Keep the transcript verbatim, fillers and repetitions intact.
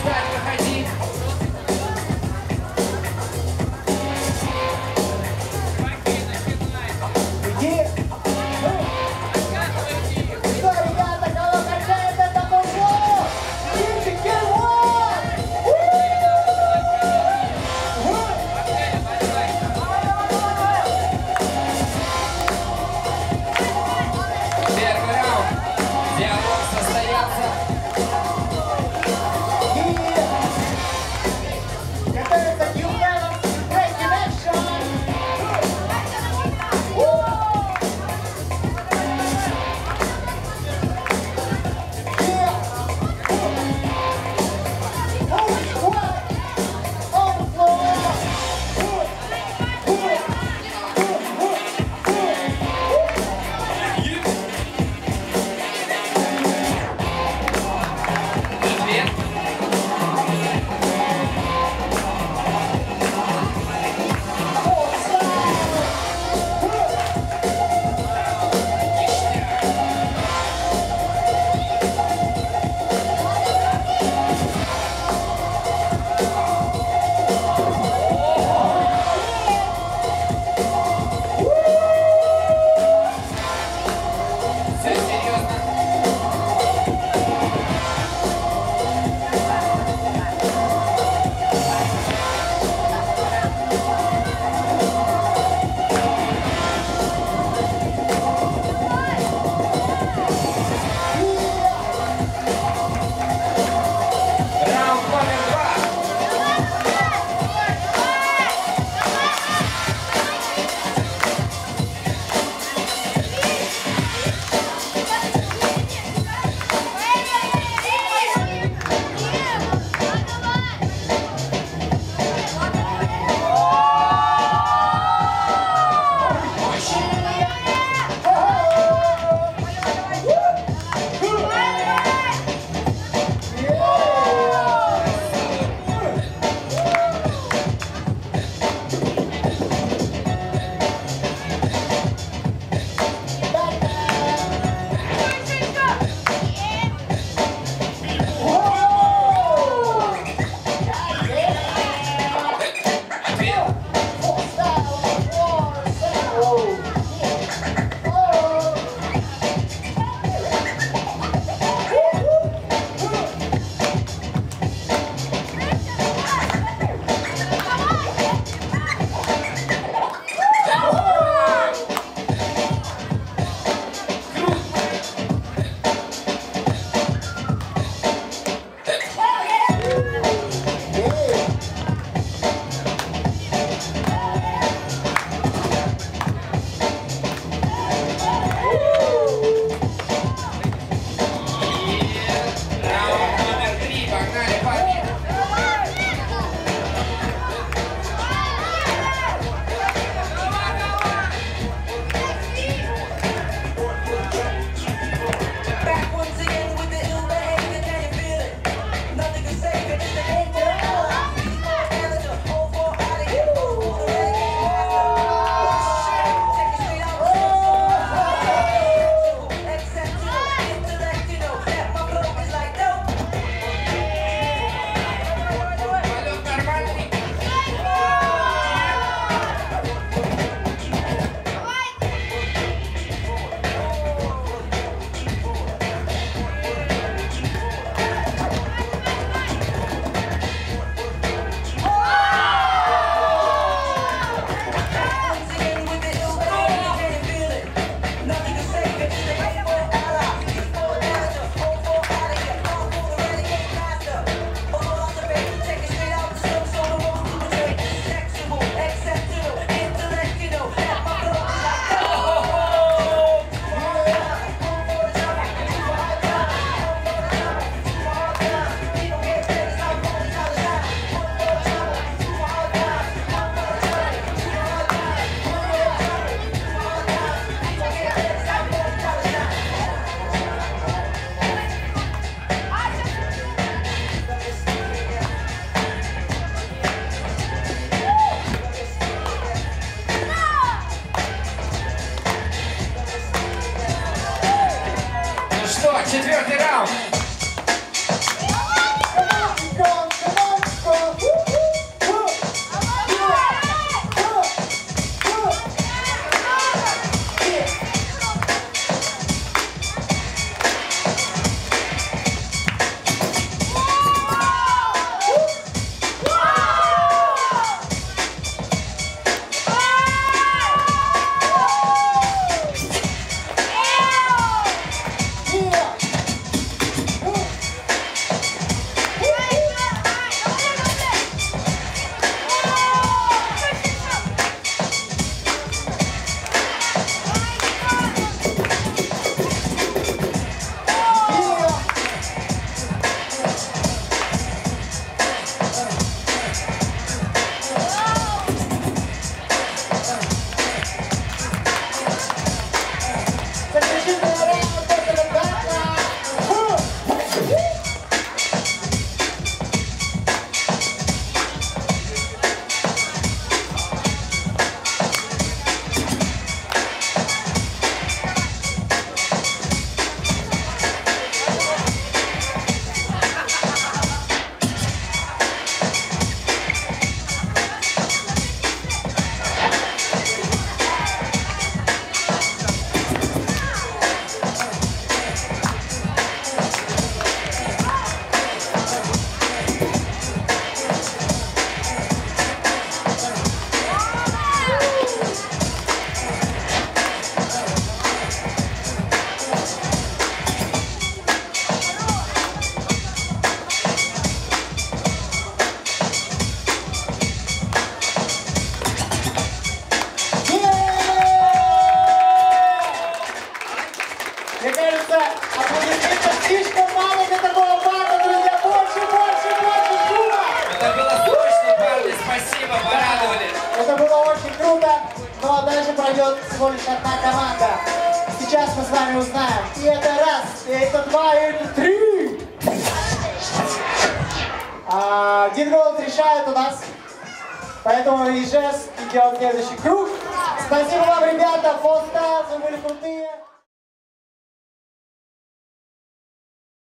встать, выходи. Иди. Что, ребята, кого качает это мужик? Димчик, первый! Первый раунд. Диалог состоялся. И Мне кажется, аплодисментов слишком мало для такого парня, друзья. Больше, больше, больше шума! Это было срочно, парни, спасибо, порадовали. Это было очень круто, но дальше пройдет всего лишь одна команда. Сейчас мы с вами узнаем. И это раз, и это два, и это три. А, Один голос решает у нас. Поэтому Ижес идет в следующий круг. Спасибо вам, ребята, фолстайл, вы были крутые.